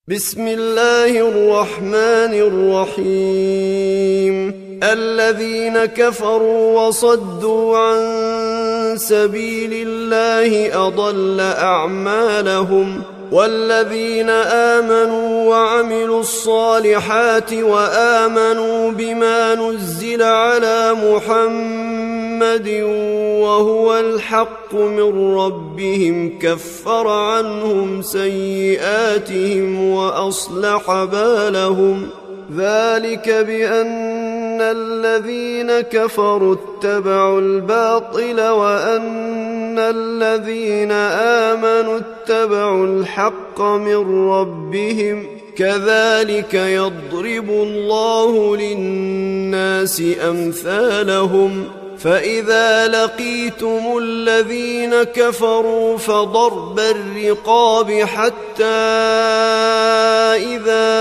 بسم الله الرحمن الرحيم. الذين كفروا وصدوا عن سبيل الله أضل أعمالهم، والذين آمنوا وعملوا الصالحات وآمنوا بما نزل على محمد وهو الحق من ربهم كفر عنهم سيئاتهم وأصلح بالهم. ذلك بأن الذين كفروا اتبعوا الباطل وأن الذين آمنوا اتبعوا الحق من ربهم، كذلك يضرب الله للناس أمثالهم. فإذا لقيتم الذين كفروا فضرب الرقاب حتى إذا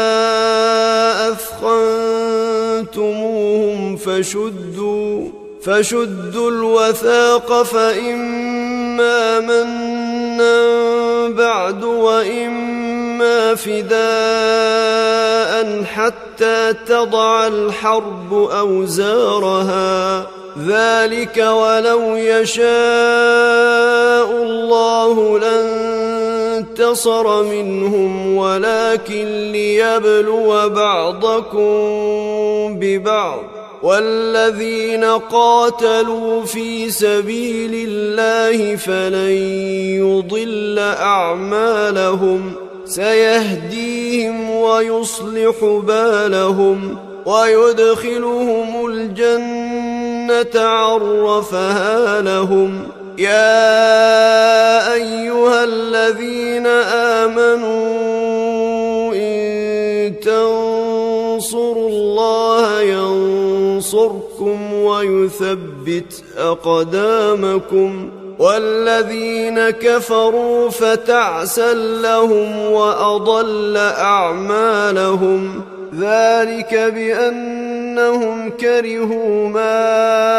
أثخنتموهم فشدوا الوثاق، فإما منا بعد وإما فداء حتى تضع الحرب أوزارها. ذلك ولو يشاء الله لانتصر منهم، ولكن ليبلو بعضكم ببعض. والذين قاتلوا في سبيل الله فلن يضل أعمالهم، سيهديهم ويصلح بالهم ويدخلهم الجنة عرفها لهم. يا أيها الذين آمنوا إن تنصروا الله ينصركم ويثبت أقدامكم. والذين كفروا فتعسا لهم وأضل أعمالهم. ذلك بأنهم كرهوا ما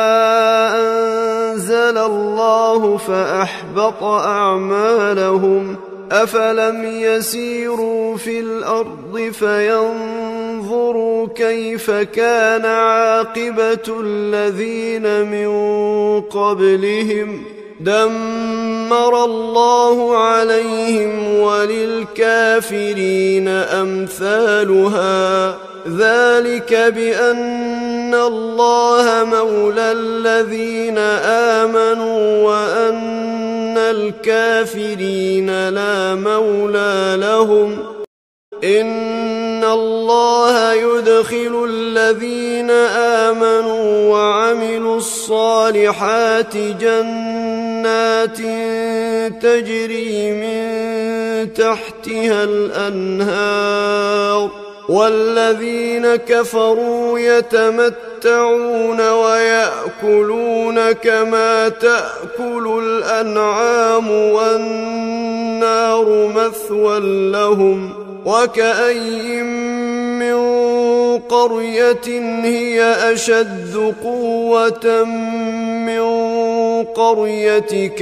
أنزل الله فأحبط أعمالهم. أفلم يسيروا في الأرض فينظروا كيف كان عاقبة الذين من قبلهم، دمر الله عليهم وللكافرين أمثالها. ذلك بأن الله مولى الذين آمنوا وأن الكافرين لا مولى لهم. إن الله يدخل الذين آمنوا وعملوا الصالحات جنات تجري من تحتها الأنهار، والذين كفروا يتمتعون ويأكلون كما تأكل الأنعام والنار مثوى لهم. وكأين من قرية هي أشد قوة من قريتك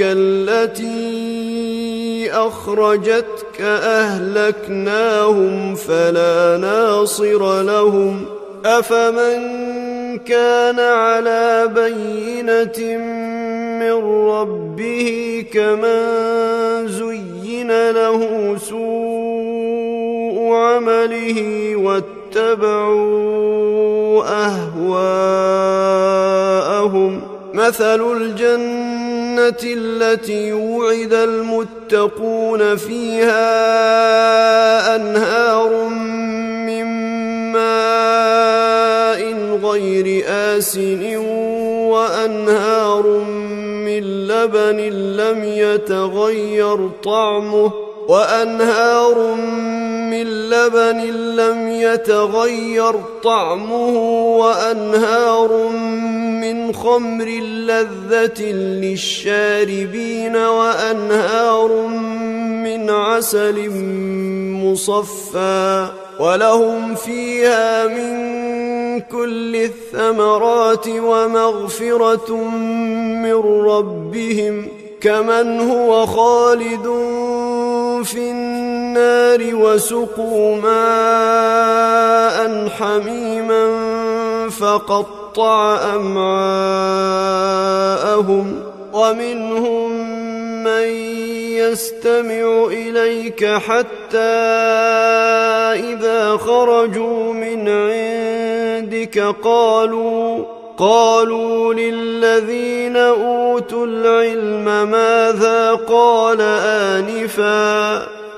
التي أخرجتك أهلكناهم فلا ناصر لهم. أفمن كان على بينة من ربه كمن زين له سوء عمله واتبعوا أهواءهم. مثل الجنة التي وعد المتقون فيها أنهار من ماء غير آسن وأنهار من لبن لم يتغير طعمه وأنهار من خمر لذة للشاربين وأنهار من عسل مصفى، ولهم فيها من كل الثمرات ومغفرة من ربهم، كمن هو خالد في النار النار وسقوا ماء حميما فقطع أمعاءهم ومنهم من يستمع إليك حتى إذا خرجوا من عندك قالوا للذين أوتوا العلم ماذا قال آنفا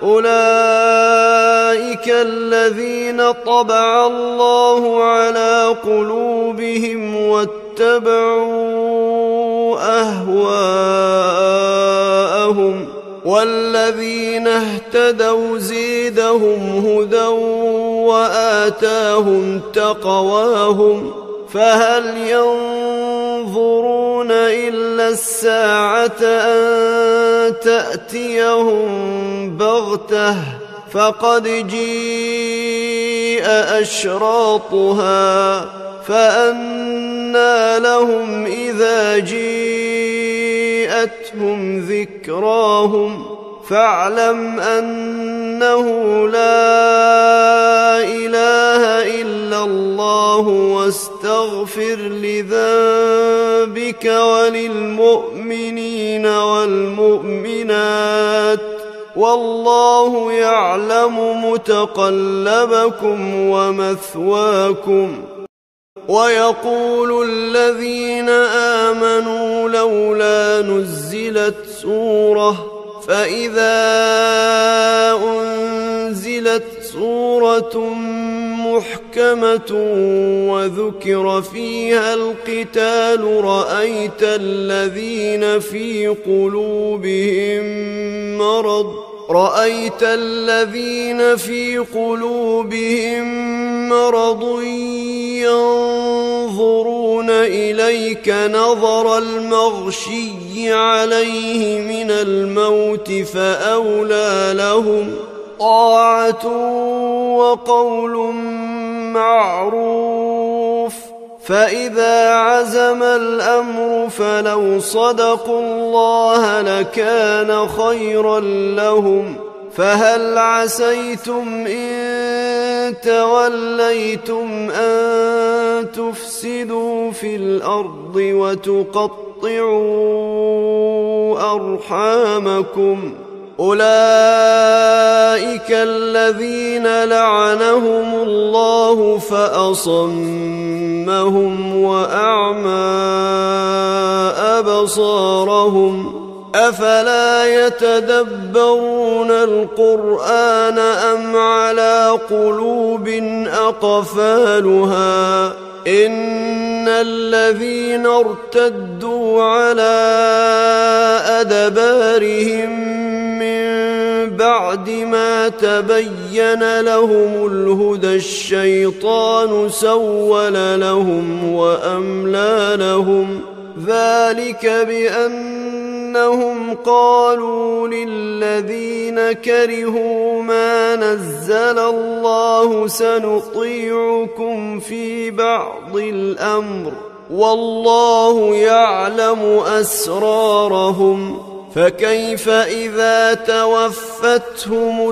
أولئك الذين طبع الله على قلوبهم واتبعوا أهواءهم والذين اهتدوا زيدهم هدى وآتاهم تقواهم فهل ينظرون إلا الساعة أن تأتيهم بغتة فقد جيء أشراطها فأنى لهم إذا جيءتهم ذكراهم فاعلم أنه لا إله إلا الله واستغفر لذنبك وللمؤمنين والمؤمنات والله يعلم متقلبكم ومثواكم ويقول الذين آمنوا لولا نزلت سورة فإذا أنزلت سورة محكمة وذكر فيها القتال رأيت الذين في قلوبهم مرض ينظرون إليك نظر المغشي عليه من الموت فأولى لهم طاعة وقول معروف فإذا عزم الأمر فلو صدقوا الله لكان خيرا لهم فهل عسيتم إن توليتم أن تفسدوا في الأرض وتقطعوا أرحامكم أولئك الذين لعنهم الله فأصمهم وأعمى أبصارهم أفلا يتدبرون القرآن أم على قلوب أقفالها إن الذين ارتدوا على أدبارهم بعد ما تبين لهم الهدى الشيطان سول لهم وأملى لهم ذلك بأنهم قالوا للذين كرهوا ما نزل الله سنطيعكم في بعض الأمر والله يعلم أسرارهم فكيف إذا توفتهم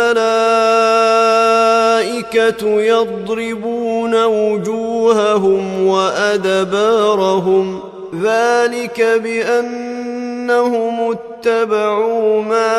الملائكة يضربون وجوههم وأدبارهم ذلك بأنهم اتبعوا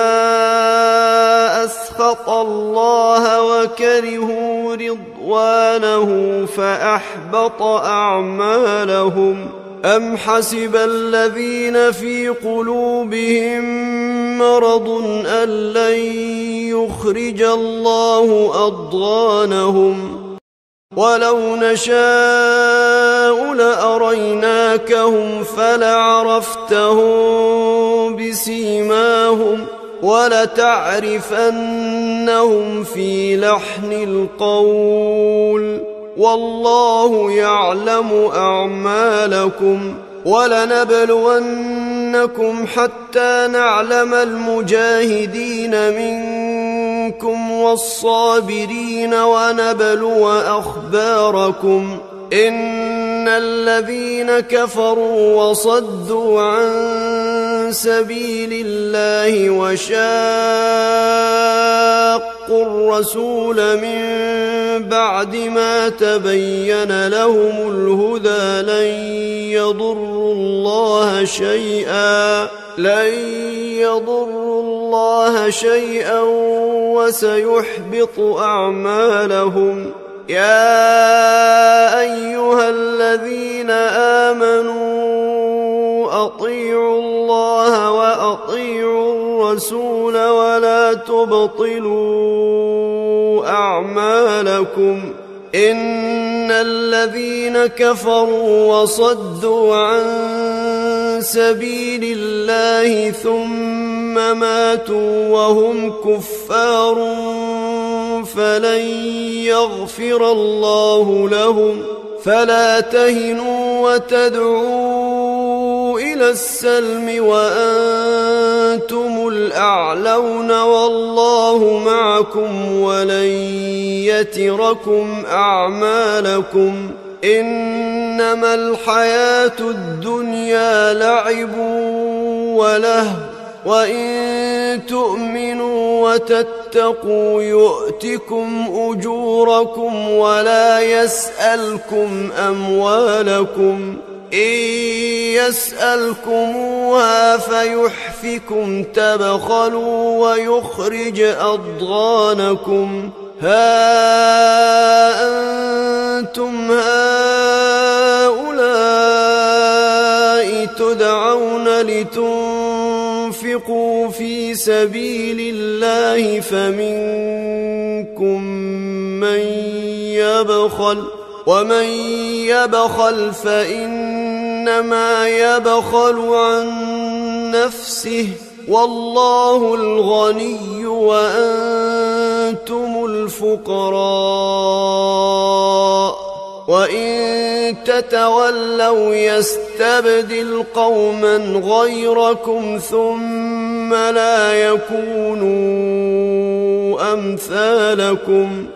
ما أسخط الله وكرهوا رضوانه فأحبط أعمالهم أم حسب الذين في قلوبهم مرض أن لن يخرج الله أضغانهم ولو نشاء لأريناكهم فلعرفتهم بسيماهم ولتعرفنهم في لحن القول والله يعلم أعمالكم ولنبلونكم حتى نعلم المجاهدين منكم والصابرين ونبلو أخباركم إن الذين كفروا وصدوا عن سبيل الله وشاقوا الرسول من بعد ما تبين لهم الهدى لن يضروا الله شيئا وسيحبط أعمالهم. يا أيها الذين آمنوا أطيعوا الله وأطيعوا الرسول ولا تبطلوا أعمالكم. إن الذين كفروا وصدوا عن سبيل الله ثم ماتوا وهم كفار فلن يغفر الله لهم. فلا تهنوا وتدعوا إلى السلم وأنتم الأعلون والله معكم ولن يتركم أعمالكم. إنما الحياة الدنيا لعب ولهو وإن تؤمنوا وتتقوا يؤتكم أجوركم ولا يسألكم أموالكم. إن يسألكموها فيحفكم تبخلوا ويخرج أضغانكم. ها أنتم هؤلاء تدعون لتنفقوا في سبيل الله فمنكم من يبخل ومن يبخل فإنما يبخل عن نفسه والله الغني وأنتم الفقراء. وإن تتولوا يستبدل قوما غيركم ثم لا يكونوا أمثالكم.